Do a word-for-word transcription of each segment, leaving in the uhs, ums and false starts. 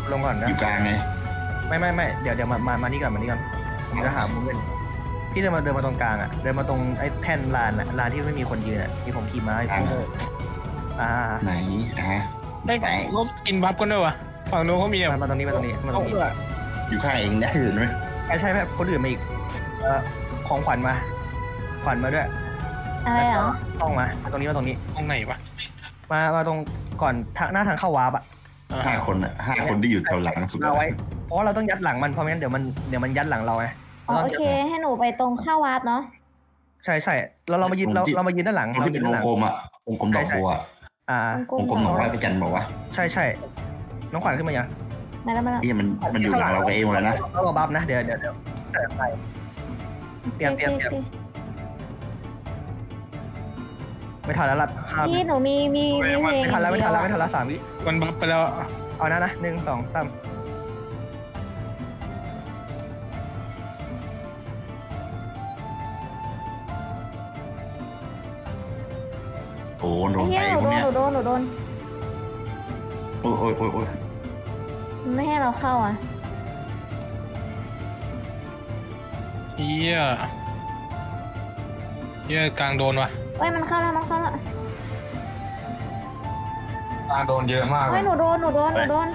ลงก่อนนะอยู่กลางไงไม่ไม่ไม่เดี๋ยวเดี๋ยวมามามานี่ก่อนมานี่ก่อนผมจะหามุมเล่นพี่เดินมาเดินมาตรงกลางอ่ะเดินมาตรงไอ้แท่นลานอ่ะลานที่ไม่มีคนยืนอ่ะที่ผมขี่ม้าอยู่อ่าไหนฮะได้เขากินบัฟกันด้วยวะฝั่งโน้นเขามีมาตรงนี้มาตรงนี้มาตรงนี้อยู่ข้างเองได้อื่นไหมใช่ใช่แบบคนอื่นมาอีกเอ่อของขวัญมาขวัญมาด้วยอะไรเหรอต้องมาตรงนี้มาตรงนี้ตรงไหนวะมามาตรงก่อนหน้าทางเข้าวาร์ปอ่ะห้าคนอ่ะห้าคนที่อยู่แถวหลังสุดเอาไว้เพราะเราต้องยัดหลังมันเพราะไม่งั้นเดี๋ยวมันเดี๋ยวมันยัดหลังเราไงโอเคให้หนูไปตรงเข้าวาร์ปเนาะใช่ใช่เราเรามายืนเราเรามายืนด้านหลังเรายืนด้านหลังวงกลมอ่ะวงกลมดอกบัวอ่าวงกลมดอกไม้ไปจันบอกว่าใช่ใช่น้องขวัญขึ้นมายังมาแล้วมาแล้วนี่มันมันอยู่หลังเราเองหมดแล้วนะเราเราบัฟนะเดี๋ยวเดี๋ยวเดี๋ยวใส่ไปเตรียมเตรียมเตรียมไม่ทันแล้วล่ะพี่หนูมีมีมีเพลงไม่ทันแล้วไม่ทันแล้วไม่ทันแล้วสามวิมันบัฟไปแล้วเอานะนะหนึ่งสองสามโอ้โดนไปหนูโดนหนูโดนหนูโดนโอ้ยโอ้ยโอ้ยโอ้ยไม่ให้เราเข้าอ่ะเฮียเฮียกลางโดนวะเฮ้ยมันเข้าแล้วมันเข้าแล้วกลางโดนเยอะมากเฮ้ยหนูโดนหนูโดนหนูโดน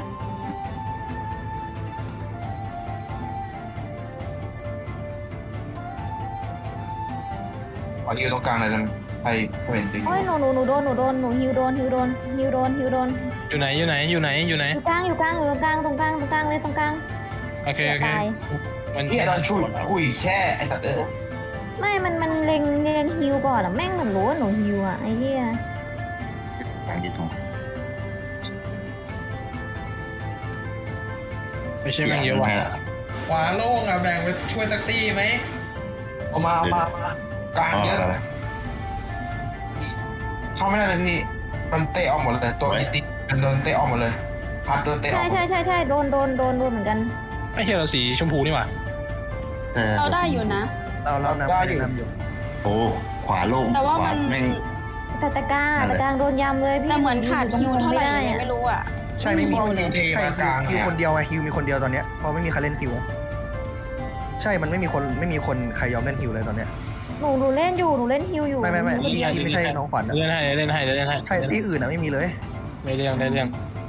ขอยืนตรงกลางหน่อยใครเห็นจริงเฮ้ยหนูหนูหนูโดนหนูโดนหนูฮิวโดนฮิวโดนฮิวโดนฮิวโดนอยู่ไหนอยู่ไหนอยู่ไหนอยู่ไหนอยู่กลางอยู่กลางอยู่ตรงกลางตรงกลางตรงกลางเลยตรงกลางโอเคโอเคมันที่เราช่วยคุยแค่ไอ้สัตว์เออไม่มันมันเล็งเล็งฮิวก่อนอะแม่งเหมือนรู้ว่าหนูฮิวอะไอ้เหี้ยอย่างที่ตรงไม่ใช่แม่งเยอะว่ะขวาโล่งอะแบ่งไปช่วยสักตีไหมเอามาเอามากลางเยอะเข้าไม่ได้เลยพี่มันเตะออกหมดเลยตัวอีติมันโดนเตะออกหมดเลยพัดโดนเตะออกใช่ใช่ใช่ใช่โดนโดนโดนโดนเหมือนกันไอ้เหี้ยเราสีชมพูนี่หว่าเราได้อยู่นะเราเราได้อยู่โอ้ขวาโล่งแต่ว่ามันแต่ตะก้าตะกางโดนยำเลยพี่แต่เหมือนขาดคิวเท่าไหร่ไม่รู้อ่ะใช่ไม่มีคนเทมากลางคิวคนเดียวไงคิวมีคนเดียวตอนเนี้ยเพราะไม่มีใครเล่นคิวใช่มันไม่มีคนไม่มีคนใครยอมเล่นคิวเลยตอนเนี้ยหนูหนูเล่นอยู่หนูเล่นฮิวอยู่ไม่ไม่ไม่ที่ที่ไม่ใช่น้องขวัญเล่นให้เล่นให้เล่นให้ใช่ที่อื่นนะไม่มีเลยไม่เรื่องได้เรื่อง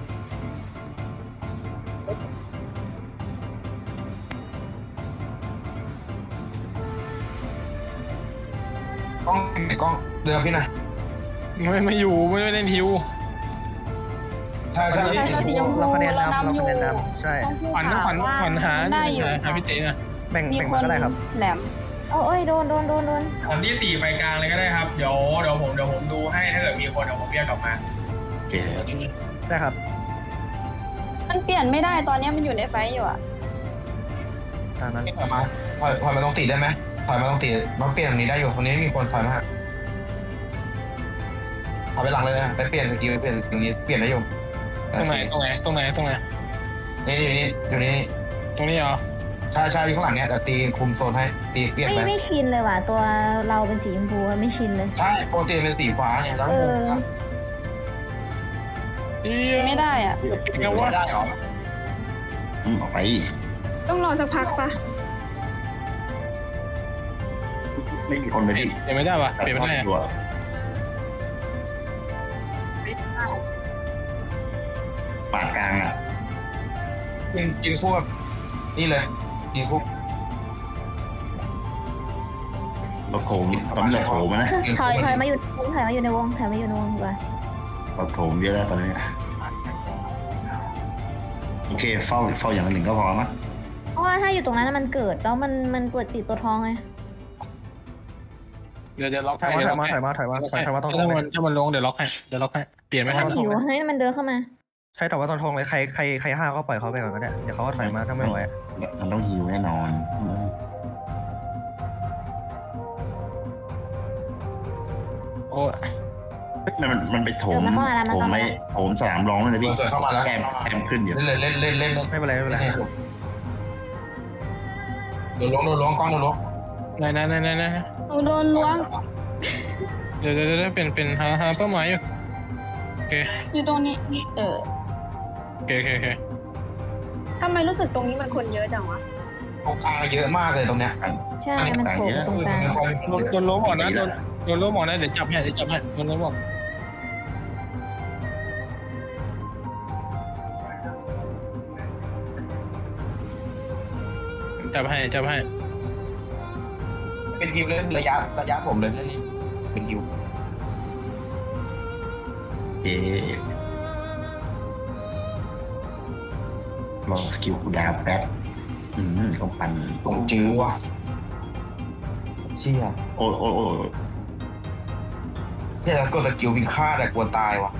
กล้องกล้องเรือพี่หน่อยไม่ไม่อยู่ไม่ได้เล่นฮิวใช่ใช่เราคะแนนนำเราคะแนนนำใช่ขวัญขวัญขวัญหาหาพี่เต้นะแบ่งแบ่งมาก็ได้ครับแหลมโอ้ยโดนโดนโดนโดนคนที่สี่ไฟกลางเลยก็ได้ครับเดี๋ยวเดี๋ยวผมเดี๋ยวผมดูให้ถ้าเกิดมีคนเดี๋ยวผมเรียกกลับมาโอเคได้ครับมันเปลี่ยนไม่ได้ตอนนี้มันอยู่ในไฟอยู่อ่ะตามนั้นถอยมาถอยถอยมาตรงตีได้ไหมถอยมาตรงตีมาเปลี่ยนตรงนี้ได้อยู่ตรงนี้มีคนถอยมาถอยไปหลังเลยนะไปเปลี่ยนสกิลเปลี่ยนตรงนี้เปลี่ยนได้อยู่ตรงไหนตรงไหนตรงไหนตรงไหนนี่นี่นี่อยู่นี่ตรงนี้เหรอใช่ใช่ข้างหลังเนี้ยเดี๋ยวตีคุมโซนให้ตีเปลี่ยนไปไม่ไม่ชินเลยว่ะตัวเราเป็นสีชมพูไม่ชินเลยใช่ปกติเป็นสีฟ้าไงแล้วไม่ได้อ่ะไม่ได้หรออืมออกไปต้องรอสักพักปะไม่มีคนเลยพี่เปลี่ยนไม่ได้ปะเปลี่ยนไม่ได้ปาดกลางอ่ะยิงยิงคู่แบบนี่เลยยิงคู่เราโถมตอนนี้เราโถมนะถอยถอยมาอยู่ถอยมาอยู่ในวงถอยมาอยู่ในวงดีกว่าเราโถมเยอะแล้วตอนนี้โอเคเฝ้าเฝ้าอย่างหนึ่งก็พอมั้ยเพราะว่าถ้าอยู่ตรงนั้นมันเกิดแล้วมันมันเปิดติดตัวทองไงเดี๋ยวเดี๋ยวล็อกให้ถอยมาถอยมาถอยมาถอยมาต้องถ้ามันถ้ามันลงเดี๋ยวล็อกให้เดี๋ยวล็อกให้เปลี่ยนไม่ทันหิวให้มันเดินเข้ามาใช่แต่ว่าตอนทองเลยใครใครใครห้าก็ปล่อยเขาไปก่อนก็ได้เดี๋ยวเขาก็ถอยมาถ้าไม่ไหวมันต้องหิวแน่นอนโอ้มันมันไปโถมโถมไม่โถมสามร้องเลยพี่เข้ามาแล้วแอมแอมขึ้นอยู่เล่นเล่นเล่นเล่นไม่เป็นไรไม่เป็นไรโดนล้วงโดนล้วงกล้องโดนล้วงไหนไหนไหนไหนหนูโดนล้วงเดี๋ยวเดี๋ยวเดี๋ยวเป็นเป็นหาหาเป้าหมายอยู่โอเคอยู่ตรงนี้เออโอเคโอเคโอเคทำไมรู้สึกตรงนี้มันคนเยอะจังวะตรงกลางเยอะมากเลยตรงเนี้ยใช่ มันโผล่ตรงกลางโดนโดนล้มหมดนะโดนโดนล้มหมดนะเดี๋ยวจับให้เดี๋ยวจับให้โดนล้มหมดจับให้จับให้เป็นฮิวเล่นระยะระยะผมเลยนี่เป็นฮิวเอ๊ะรอสกิลกูดาวแป๊บอืมต้องปั่นผมจื้อว่ะเชี่ยโอ้ยโอ้ยโอ้ยเชี่ยแล้วกดสกิลพิฆาตแต่กลัวตายว่ะ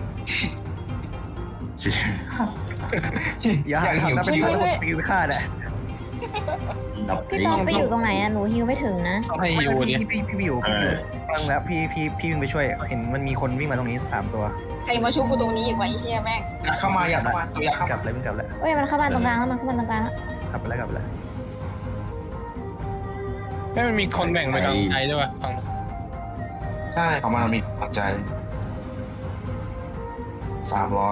อย่าอยากหิวทำนะเป็นคิวคนสกิลฆ่าอ่ะดับพี่ตองไปอยู่ตรงไหนอะหนูฮิวไม่ถึงนะต้องให้ยูดิพี่พี่พี่อยู่พี่อยู่ฟังแล้วพี่พี่พี่วิ่งไปช่วยเห็นมันมีคนวิ่งมาตรงนี้สามตัวใครมาชุบกูตรงนี้อีกวะไอ้เหี้ยแม่งอยากเข้ามาอยากเข้ามาตัวอยากเข้ากลัมาบเลยวิ่งกลับเลยเอ้ยมันเข้าบ้านตรงกลางแล้วมันเข้าบ้านตรงกลางแล้วกลับไปแล้วกลับไปแล้วไม่มันมีคนแบ่งไปกำลังใจด้วยวะฟังใช่เขามามีปัจจัยสามร้อย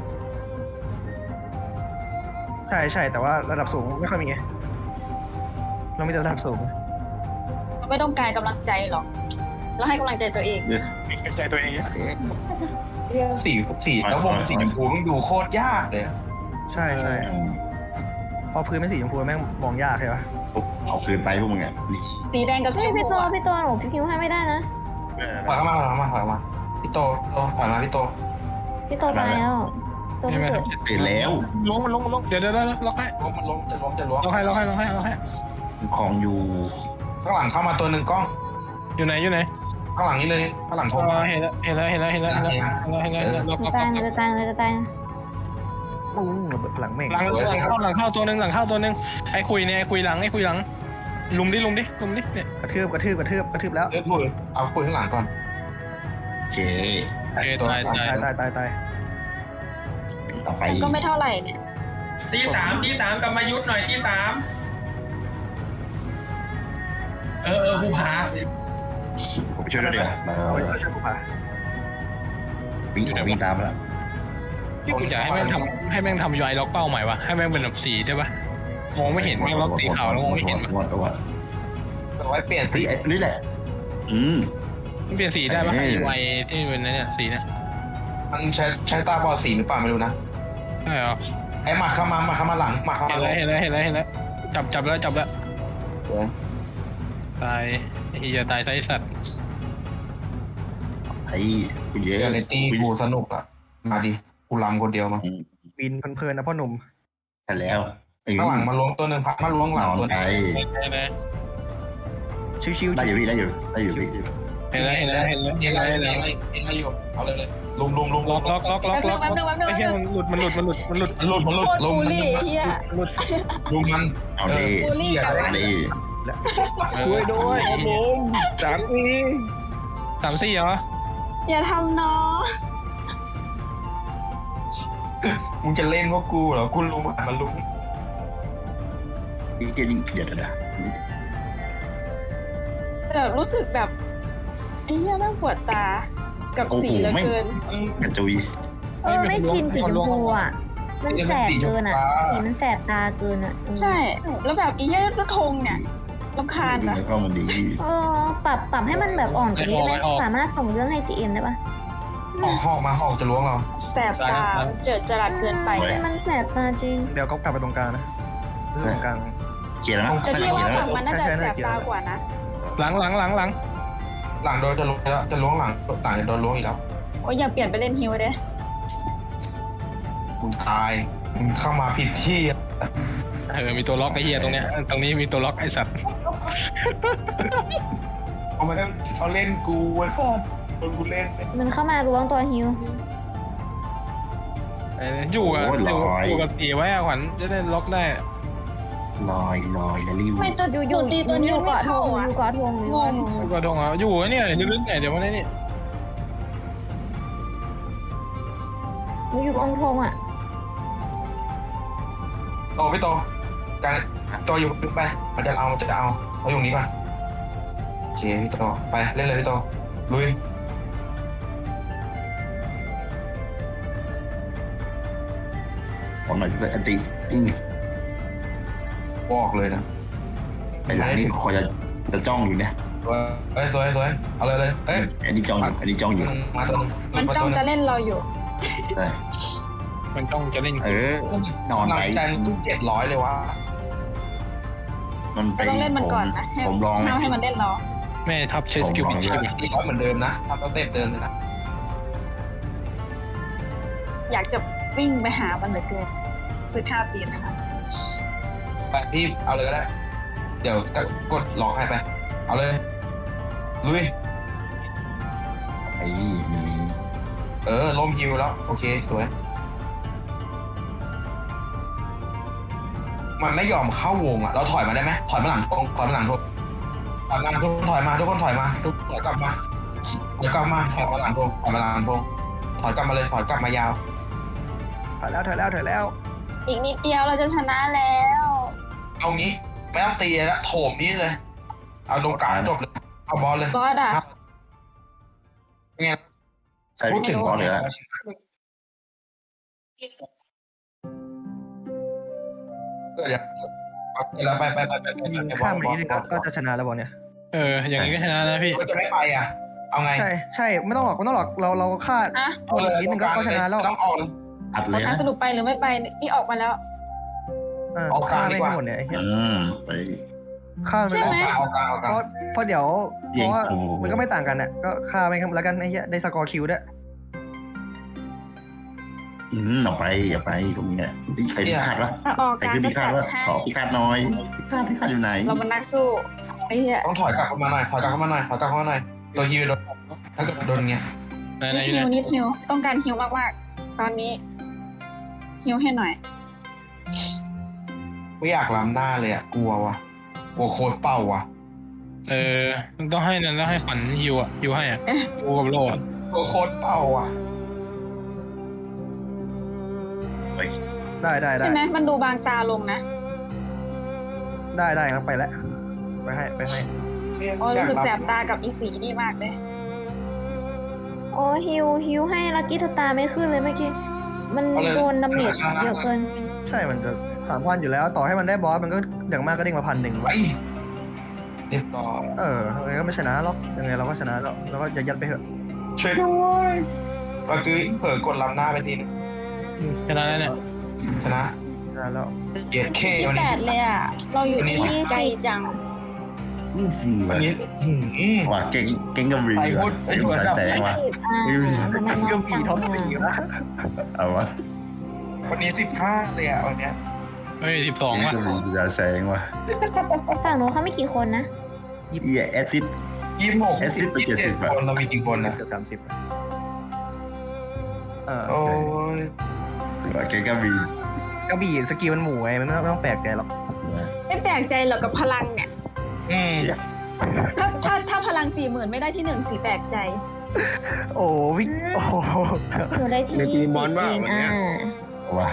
ใช่ใช่แต่ว่าระดับสูงไม่ค่อยมีไงเราไม่ได้ระดับสูงเราไม่ต้องการกำลังใจหรอกเราให้กำลังใจตัวเองมีใจตัวเองสีสีแล้ววงสีชมพูต้องดูโคตรยากเลยใช่ใช่พอพื้นเป็นสีชมพูแม่งมองยากใช่ปะเอาคืนไปพวกมึงอ่ะสีแดงกับสีเฮ้ยชมพี่พูโตอะพี่โตหนูพี่ฮิวให้ไม่ได้นะถอยเข้ามาถอยเข้ามาถอยเข้ามาพี่โตโตถอยมาพี่โตพี่โตตายแล้วโตใช่ไม่ไหมเกิดเสร็จแล้วล้มมันล้มมันล้มเดี๋ยวเดี๋ยวล็อกให้ล้มมันล้มจะล้มจะล้มล็อกให้ล็อกให้ล็อกให้ล็อกให้ของอยู่ข้างหลังเข้ามาตัวหนึ่งกล้องอยู่ไหนอยู่ไหนข้างหลังนี้เลยข้างหลังโทรมาเห็นแล้วเห็นแล้วเห็นแล้วเห็นแล้วเห็นแล้วเห็นแล้วเห็นแล้วล็อกจะล็อกตายล็อกจะตายจะตายปุ้งระเบิดหลังแม่งหลังหลังเข้าหลังเข้าตัวหนึ่งหลังเข้าตัวหนึ่งไอ้คุยเนี่ยไอ้คุยหลังไอ้คุยหลังลุมดิลุมดิลุมดิเนี่ยกระทืบกระทืบกระทืบกระทืบแล้วเลือดพูดเอาคุยข้างหลังก่อนโอเคโอเคตายตายตายตายตายตายต่อไปก็ไม่เท่าไหร่เนี่ยที่สามที่สามกรรมยุทธ์หน่อยที่สามเออเออผู้พาผมไปช่วยด้วยเดี๋ยวมาเอาไว้ช่วยกูพาวิ่งวิ่งตามแล้วที่กูอยากให้แม่งทำให้แม่งทำยูไอล็อกเป้าใหม่วะให้แม่งเป็นแบบสีใช่ปะมองไม่เห็นแม่งล็อกสีขาวแล้วมองไม่เห็นหมดหมดเอาไว้เปลี่ยนเฮ้สียไอ้นี่แหละ อืมเปลี่ยนสีได้ปะยูไอที่เป็นเนี่ยสีเนี่ยมันใช้ใช้ตาบอดสีหรือเปล่าไม่รู้นะใช่เหรอไอ้หมัดเข้ามาหมัดเข้ามาหลังหมัดเข้าเห็มานแล้วเห็นแล้วเห็นแล้วเห็นแล้วจับจับแล้วจับแล้วเดี๋ยวตายไอ้เหี้ยตายตายสัตว์ไอ้คุณเยอะเรียลลิตี้กูสนุกอ่ะมาดิกูรำคนเดียวมาบินเพลินๆนะพ่อหนุ่มใช่แล้วข้างหลังมาล้วงตัวหนึ่งพักมาล้วงหนลังอนตัวไปนึงเห็นแล้วชิวๆได้อยู่พี่ได้อยู่ได้อยู่พี่เห็นแล้วเห็นแล้วเห็นแล้วเห็เห็นนอะแล้วไรเห็นเห็นแล้วอะไรเห็นอะไรอยู่เอาเลยเลยลุมลุมลุมล็อกล็อกล็อกล็อกล็อกแป๊บนึงแป๊บนึงแป๊บนึงไอ้เหี้ยมันหลุดมันหลุดมันหลุดมันหลุดหลุดมันหลุดโคตรลุมบูลมันลี่เฮียหลุดลุมมันเอาดิบูลลี่จังวะดิช่วยด้วยครับผมสามสี่สามสี่เหรออย่าทำน้องมึงจะเล่นพวกกูเหรอกูลุมหันมาลุมนี่เดี๋ยวเดี๋ยวเดี๋ยวแบบรู้สึกแบบไอ้เหี้ยแม่งปวดตากับสีเหลือเกินกระจุยเออไม่ชินสีชมพูอ่ะมันแสบเกินอ่ะสีมันแสบตาเกินอ่ะใช่ แล้วแบบไอ้เหี้ยรถธงเนี่ยรำคาญนะแล้วก็มันดีเออปรับปรับให้มันแบบอ่อนกว่านี้ไหมสามารถส่งเรื่องให้ จี เอ็ม ได้ปะหอกหอกมาหอกจะล้วงเราแสบตาเจิดจรัสเกินไปอ่ะมันแสบตาจริงเดี๋ยวก็กลับไปตรงกลางนะเรื่องกลางเกลียดแล้วแต่พี่ว่าฝั่งมันน่าจะแสบตากว่านะหลังหลังหลังหลังหลังโดนจะล้วงแล้วจะล้วงหลังหลังจะโดนล้วงอีกแล้วโอ้ยอย่าเปลี่ยนไปเล่นฮิวเด้มึงตายมึงเข้ามาผิดที่เออมีตัวล็อกไอ้เหี้ยตรงเนี้ยตรงนี้มีตัวล็อกไอ้สัตว์เขาไม่ได้เขาเล่นกูไอ้ฟอดโดนกูเล่นมันเข้ามาล้วงตัวฮิวอยู่กับอยู่กับตีไว้อะขวัญจะได้ล็อกได้ลอยลอยแล้วรีบไม่ตัวอยู่อตัยู่วตีตัวนี้อยู่ไม่เกาะทเข้าง อ่ะอยู่เกาะทงอยู่เกาะทงกระทงอ่ะอยู่เนี่ยลึกๆเนี่ยเดี๋ยววันนี้นี่อยู่ตรงทงอ่ะโตพี่โตการตัวอยู่ไปมันจะเอามันจะเอาเอาอยู่นี้ก่อนเชียพี่โตไปเล่นเลยพี่โตลุยของหน่อยจะเป็นอันตีบอกเลยนะไอ้หลังนี่คอยจะจะจ้องอยู่เนี่ยสวยเอ้ยสวยสวยเอาเลยเลยเอ้ยอันนี้จ้องอยู่อันนี้จ้องอยู่มาตัวนึงมันจ้องจะเล่นเราอยู่เออมันจ้องจะเล่นเออนอนหลัไปงใจมันตุ้งเจ็ดร้อยเลยวะมันไปเราต้องเล่นมันก่อนนะให้ผมลองห้ามให้มันเล่นเราแม่ทับใช้สกิลพิชิตตีร้อยเหมือนเดิมนะทำสเต็ปเดิมเลยนะอยากจะวิ่งไปหามันเหลือเกินซื้อภาพตีนะคะไปพี่เอาเลยก็ได้ เดี๋ยวก็กดล็อกให้ไป เอาเลยลุยไอ้มีเออล้มฮิวแล้วโอเคสวยมันไม่ยอมเข้าวงอ่ะเราถอยมาได้ไหมถอยมาหลังตรงถอยมาหลังทุกถอยมาทุกคนถอยมาทุกคนถอยมาทุกถอยกลับมาถอยกลับมาถอยมาหลังตรงถอยมาหลังตรงถอยกลับมาเลยถอยกลับมายาวถอยแล้วถอยแล้วถอยแล้วอีกนิดเดียวเราจะชนะแล้วเอางี้ไม่ต้องตีแล้วโถมนี้เลย เอาตรงกลางจบเลยเอาบอลเลยบอสอ่ะไงใช่พูดถึงบอลเลยละเออเดี๋ยวเอาไปไปไปไปไปยิงไปข้ามไปนิดนึงก็บอลก็จะชนะแล้วบอลเนี่ยเอออย่างนี้ก็ชนะนะพี่ก็จะไม่ไปอ่ะ เอาไงใช่ใช่ไม่ต้องหรอกไม่ต้องหรอกเราเราฆ่าอ่ะเอาเลยนิดนึงก็ก็ชนะแล้วต้องออกเลยอัดเลยอ่ะนะสรุปไปหรือไม่ไปนี่ออกมาแล้วเออเอากลาฆ่างดีไม่กว่าทั้งหมดเนี่ยไอ้เหี้ยอืมไปฆ่ามันใช่ไปไหมเอากลางเอากลางเพราะเพราะเดี๋ยวเพยิงราะว่าโอ้โหมันก็ไม่ต่างกันอ่ะก็ฆ่าไปแล้วกันไอ้เหี้ยได้สกอร์คิวด้วยอืมออกไปอย่าไปตรงเนี้ยใครพิฆาตวะถ้าออกใครกลางคือก็พิฆาจัตดวะให้ขอพิฆาตน้อยพิฆาตพิฆาตอยู่ไหนเรามันนักสู้ไอ้เหี้ยต้องถอยกลับเข้ามาหน่อย ถอยกลับเข้ามาหน่อย ถอยกลับเข้ามาหน่อย ตัวฮิวโดนถ้าเกิดโดนเงี้ยไหนนิดฮิวนิดฮิวต้องการฮิวมากๆ ตอนนี้ฮิวให้หน่อยไม่อยากล้ำหน้าเลยอ่ะ กลัวว่ะ กลัวโคตรเป่าว่ะเออต้องให้นั่นแล้วให้ขวัญฮิวอ่ะฮิวให้อ่ะฮิวกับโลอ่ะกลัวโคตรเป่าว่ะได้ได้ได้ใช่ไหมมันดูบางตาลงนะได้ได้ครับไปแล้วไปให้ไปให้โอ้รู้สึกแสบตากับอีสีนี่มากเลยโอ้ฮิวฮิวให้ลักกี้ตาไม่ขึ้นเลยเมื่อกี้ มันเอาเลยโดนดาเมจเยอะเกินใช่มันจะสามพันอยู่แล้วต่อให้มันได้บอสมันก็อย่างมากก็เด้งมาพันหนึ่งไปเรียบร้อยเออยังไงก็ไม่ชนะหรอกยังไงเราก็ชนะแล้วเราก็ยัดยัดไปเถอะช่วยด้วยเมื่อกี้เผลอกดล้ำหน้าไปทีนึงชนะแล้วเนี่ยชนะชนะแล้วเกียรติเคที่วันแปนี้ดเลยอ่ะ เราอยู่ที่ไกลจังนี่สิวันนี้อืมว่าเก่งเก่งกับรีไปว่ะพูดไอ้ไอ้หัหัววดับแสงว่ะอ่าทำไมน้องก็มีท็อปสี่นะเอาวะวันนี้สิบห้าเลยอ่ะวันเนี้ยเฮ้ยสิบสองเก่งว่ะกับรีจะแสงว่ะฝั่งโน้นเขาไม่กี่คนนะยี่แอซิดยี่สิบหกแอซิดไปยี่สิบเจ็เจ็ดดสิบอะคนเรามีกี่คนนะเกือบสามสิบเออโอ้ยเก่งกับรีกระบี่สกิลมันหมู่ไงมันไม่ต้องแปลกใจหรอกไม่แปลกใจหรอกกับพลังเนี่ยอืมถ้าถ้าถ้าพลังสี่หมื่นไม่ได้ที่หนึ่งสีแปลกใจโอ้วิโอ้หนูได้ที่ในทีมบอลว่าเองวันเนี้อ่ายว่ะ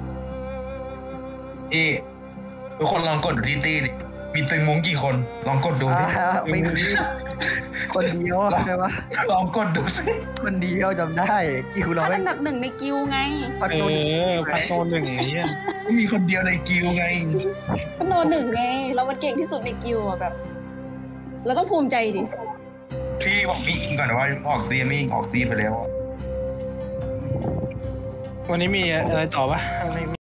พี่ทุกคนลองกดดูที่ตี้ดิมีตึงมุ้งกี่คน ลองกดดูดิไม่มีคนเดียวใช่ปะลองกดดูสิคนเดียวจำได้กี่คุณเราถ้าไม่อันดับหนึ่งในกิลด์ไงพัดเอโดนอพัดโซนหนึ่งนี้ยก็มีคนเดียวในกิลด์ไงก็โนหนึ่งไง เรามันเก่งที่สุดในกิลด์อะแบบ เราต้องภูมิใจดิพี่บอกพี่อิงก่อนนะว่าออกตีไม่อิงออกตีไปแล้ววันนี้มีอะไรต่อปะไม่